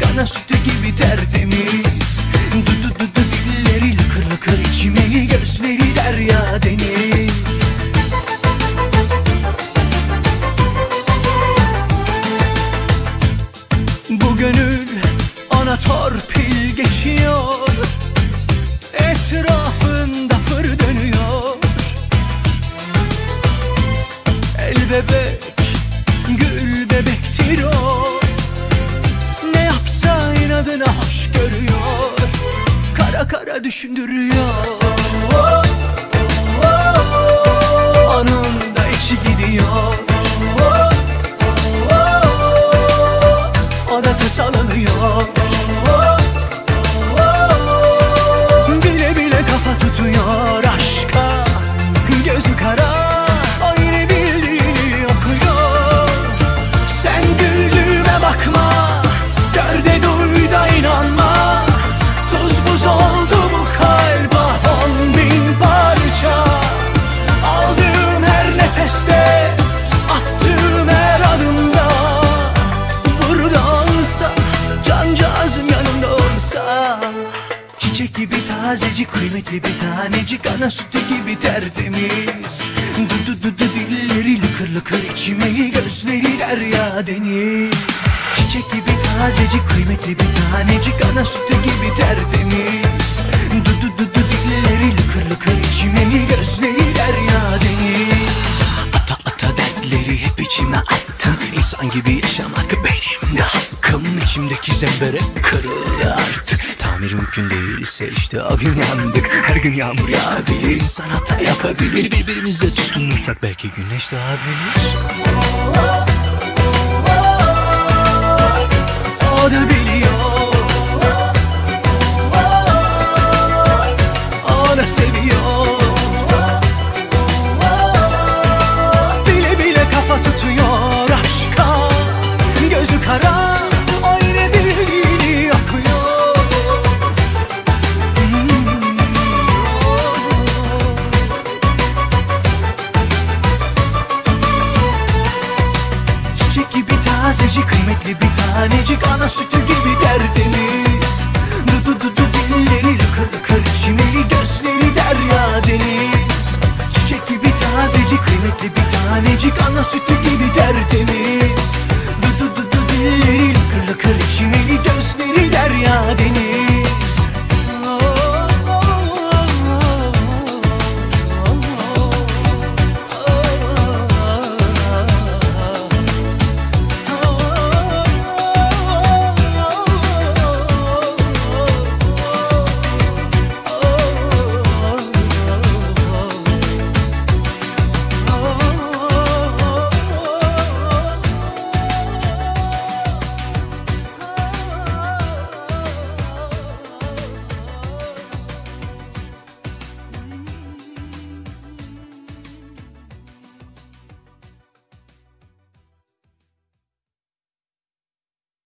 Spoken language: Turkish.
ana sütü gibi tertemiz. Du dilleri lıkır lıkır içmeyi, gözleri derya deniz. Bu gönül ona torpil geçiyor, etrafında fır dönüyor. El bebek, gül bebektir o, ne yapsa inadına hoş görüyor, kara kara düşündürüyor. Onun da içi gidiyor, o da tasalanıyor. Bile bile kafa tutuyor aşka, gözü kara, o yine bildiğini okuyor. Sen güldüğüme bakma, gör de duy da inanma. Tuz buz oldu bu kalp, 10.000 parça. Aldığım her nefeste, attığım her adımda, burada olsa, cancağızım yanımda olsa. Çiçek gibi tazecik, kıymetli bir tanecik, ana sütü gibi tertemiz. Du dilleri lıkır lıkır içmeyi, gözleri derya deniz. Çiçek gibi tazecik, kıymetli bir tanecik, ana sütü gibi tertemiz. Du dilleri lıkır lıkır içmeyi, gözleri derya deniz. Ata ata dertleri hep içime attım, İnsan gibi yaşamak benim de hakkım. İçimdeki zembere kırılır artık, tamir mümkün değilse işte o gün yandık. Her gün yağmur yağabilir, insan hata yapabilir. Birbirimize tutunursak belki güneş doğabilir. O da biliyor, o da seviyor. Bile bile kafa tutuyor aşka, gözü kara, o yine bildiğini okuyor. Çiçek gibi tazecik, kıymetli bir tanecik, ana sütü gibi tertemiz. Du dilleri lıkır lıkır içmeyi, gözleri derya deniz. Çiçek gibi tazecik, kıymetli bir tanecik, ana sütü gibi tertemiz. Du dilleri lıkır lıkır içmeyi, gözleri derya deniz.